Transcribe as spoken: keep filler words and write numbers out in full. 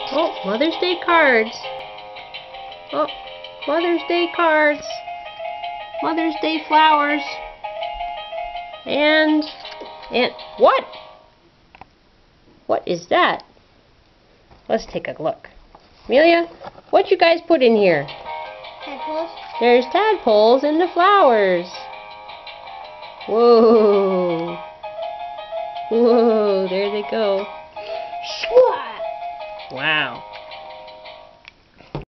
Oh, Mother's Day cards. Oh, Mother's Day cards. Mother's Day flowers. And, and, what? What is that? Let's take a look. Amelia, what you guys put in here? Tadpoles. There's tadpoles in the flowers. Whoa. Whoa, there they go. Wow.